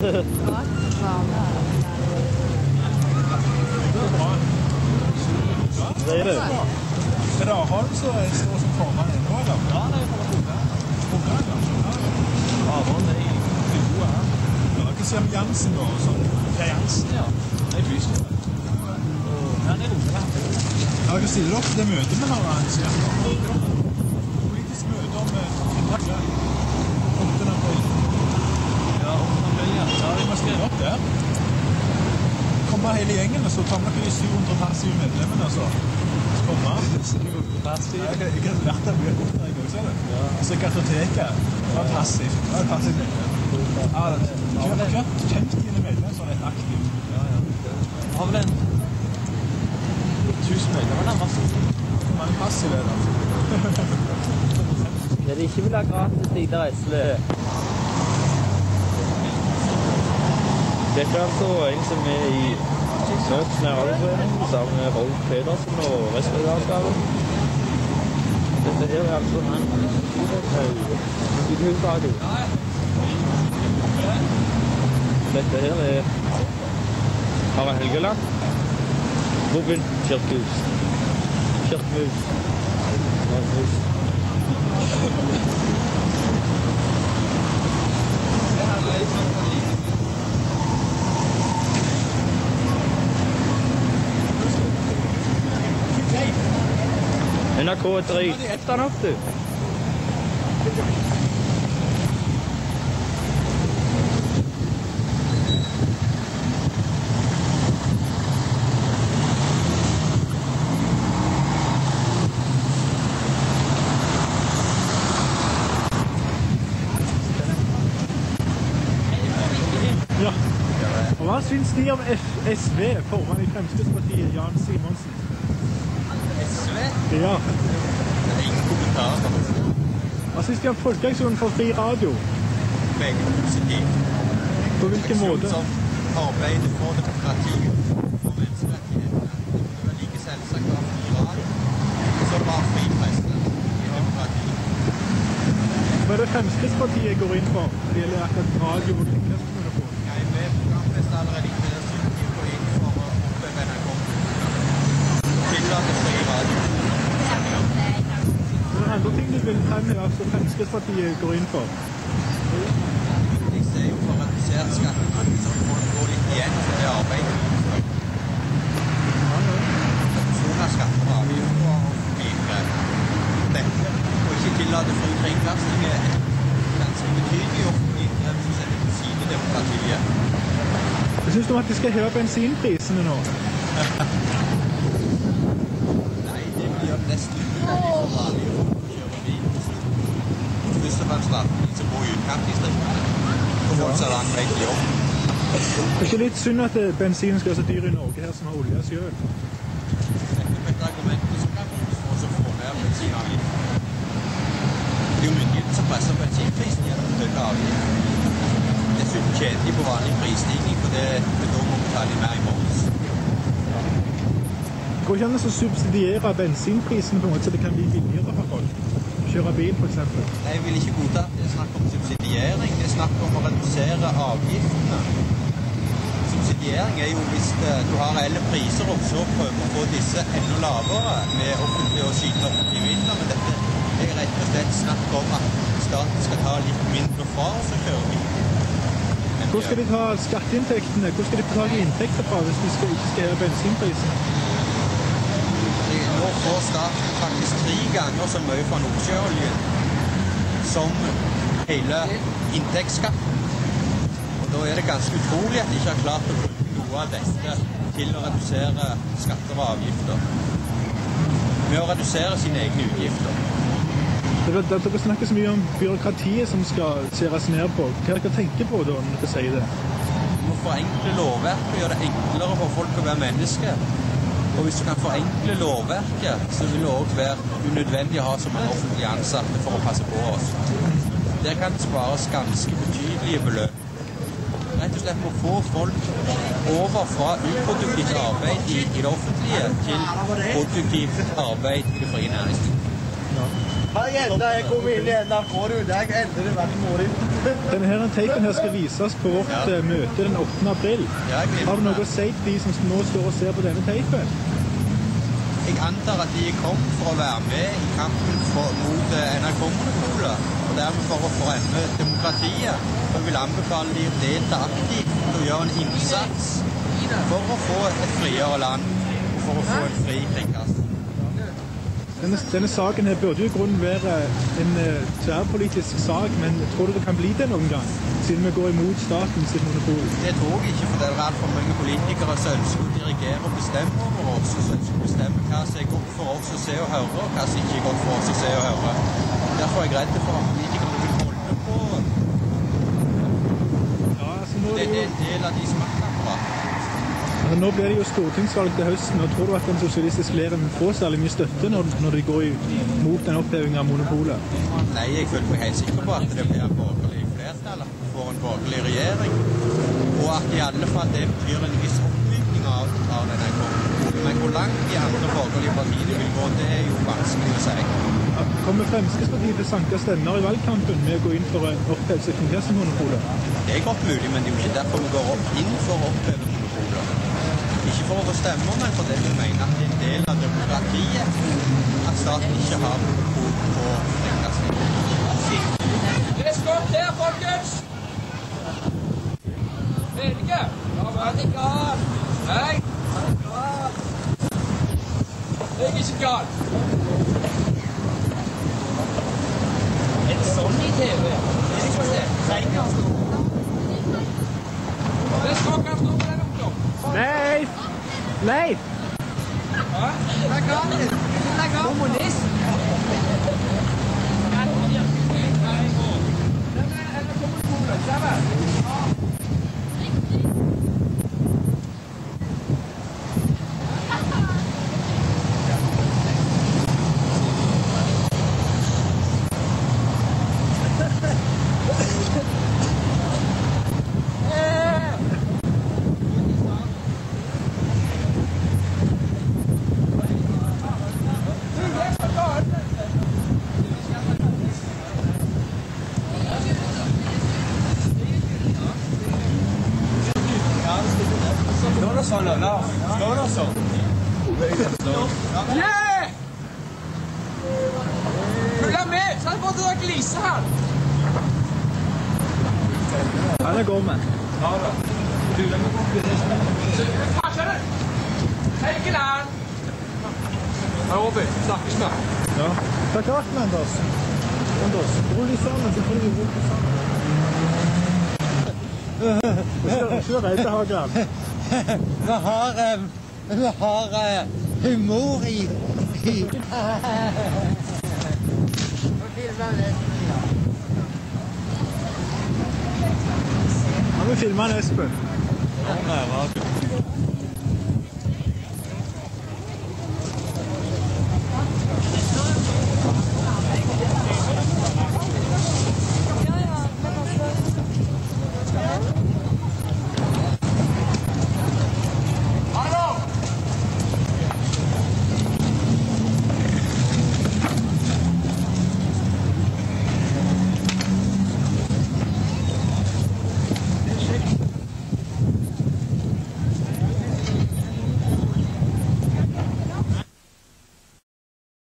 Det er det. Er det Holm som står som formann ennå, eller? Ja, det er formann. Ja, Holm er i gode her. Ja, hva sier om Jansen da? Per Jansen, ja. Det er fysisk. Ja, det er rolig. Ja, hva sier dere til det møtet vi har arrangert? Politisk møte om tiltak, ja. 8. april. Ja, 8. april, ja. Ja, vi må stille opp der. Kommer hele gjengen, og så tar vi noen 700 medlemmene, altså. Jeg kan lært deg mye godt når jeg går, ser du? Så kartoteket var passivt. Det var passivt medlem. Kjent dine medlemmer så er det aktivt. Vi har vel en 1000 medlemmer nærmest. Hvor mange passive er det? Ja, de ikke vil ha gratis tider SV. Dette er altså en som er i Søks nærradioforening sammen med Rolf Pedersen og resten av avgaven. Dette her er altså en Gudhusradio. Dette her er Harald Helgeland, Robin Kirkhus, NRK er etter nok, du. Ja. Og hva syns de om SV, formann i Fremskrittspartiet, Jan Simonsen? SV? Ja. Det er ingen kommentarer, faktisk. Hva syns de om Folkeaksjonen for fri radio? Meget positivt. På hvilken måte? Som arbeider for demokratiet, for menneskerettigheter. Det er like selvsagt av fri radio, som har fri presse i demokratiet. Hva er det Fremskrittspartiet går inn for når det gjelder akkurat radio og kringkastingsmonopol? Jeg er med programfest allerede i 1970 på inn for å oppleve NRK. Tillate fri radio. Det er andre ting du vil fremheve som Fremskrittspartiet går inn for? Jeg ser jo for redusert skattetrykk, så folk går litt igjen for det arbeidet. Reduksjon av skatter og avgifter og dette. Og ikke tillate fri kringkasting er ganske betydelig offentlig inngrep som setter til side demokratiet. Hva syns du om at de skal heve bensinprisene nå? Nei, det vil gjøre nesten umulig for vanlige folk å kjøre bil. Først og fremst de som bor i utkantdistriktene. Og folk som har lang vei til jobb. Det er ikke litt synd at bensinen skal være så dyr i Norge her som har olje selv? Dette er et argument som kan brukes for å få ned bensinavgiften. Det er jo myndigheten som presser bensinprisen gjennom høye avgifter. Dessuten tjener de på vanlig prisstigning, for da må vi betale mer i moms. Går ikke an å subsidiere bensinprisen på en måte så det kan bli billigere for folk? Kjøre bil, for eksempel? Jeg vil ikke godta at det er snakk om subsidiering. Det er snakk om å redusere avgiftene. Subsidiering er jo hvis du har reelle priser og så prøver å få disse enda lavere med offentlige og skyte offentlige midler. Men dette er rett og slett snakk om at staten skal ta litt mindre fra oss og kjøre bil. Hvor skal de ta skatteinntektene? Hvor skal de betale inntekter fra hvis de ikke skal heve bensinprisen? Nå får staten faktisk 3 ganger så mye fra Nordsjøoljen som hele inntektsskatten. Og da er det ganske utrolig at de ikke har klart å bruke noe av dette til å redusere skatter og avgifter. Med å redusere sine egne utgifter. Dere snakker så mye om byråkratiet som skal skjæres ned på. Hva dere tenker på da når dere sier det? Du må forenkle lovverket og gjøre det enklere for folk å være mennesker. Og hvis du kan forenkle lovverket, så vil det også være unødvendig å ha så mange offentlige ansatte for å passe på oss. Der kan det spares ganske betydelige beløp. Rett og slett må få folk over fra uproduktivt arbeid i det offentlige til produktivt arbeid i det frie næringslivet. Ja. Jeg kom inn i NRK, du. Det har endelig vært modig. Denne teipen her skal vises på vårt møte den 8. april. Har du noe å si til de som nå står og ser på denne teipen? Jeg antar at de kom for å være med i kampen mot NRK-monopolet, og dermed for å fremme demokratiet. Og vil anbefale de å delta aktivt og gjøre en innsats for å få et friere land, og for å få en fri kringkasting. Denne saken her burde jo i grunnen være en tverrpolitisk sak, men tror du det kan bli det noen gang, siden vi går imot statens monopol? Det tror jeg ikke, for det er altfor mange politikere som ønsker å dirigere og bestemme over oss, og som ønsker å bestemme hva som er godt for oss å se og høre, og hva som ikke er godt for oss å se og høre. Derfor er jeg redd for at politikerne vil holde på. Ja, altså nå det er en del av deres maktapparat. Nå blir det jo stortingsvalg til høsten, og tror du at den sosialistiske leiren får særlig mye støtte når de går mot den opphevingen av monopolet? Nei, jeg føler meg helt sikker på at det blir borgerlig flertall, at vi får en borgerlig regjering, og at i alle fall det betyr en viss oppmykning av denne kommunen. Men hvor langt de andre borgerlige partiene vil gå, det er jo vanskelig å si. Kommer Fremskrittspartiet til å sanke stemmer i valgkampen med å gå inn for opphevelse av kringkastingsmonopolet? Det er godt mulig, men det er jo ikke derfor vi går inn for å oppheve monopolet. Ikke for å få stemmer, men fordi vi mener at det er en del av demokratiet at staten ikke har monopol på kringkasting. Det er stopp her, folkens! Enige? Ja, radikal! Nei, radikal! Det er ikke galt. En sånn i TV? Det er ikke det. Det er stopp her, stopp her, ungdom. Leif! Leif! Hva? Kommunist? Yeah! Følg med! Så han måtte da glise han. Han er gormen. Ja da. Farsja det! Hei, Glenn! Hei, Robin. Snakkes med. Ja. Ta karten, Anders. Rull de sammen, så får vi rull de sammen. Kjør Reitehagen. Vi har humor i... Han vil filme en Espen. Ja,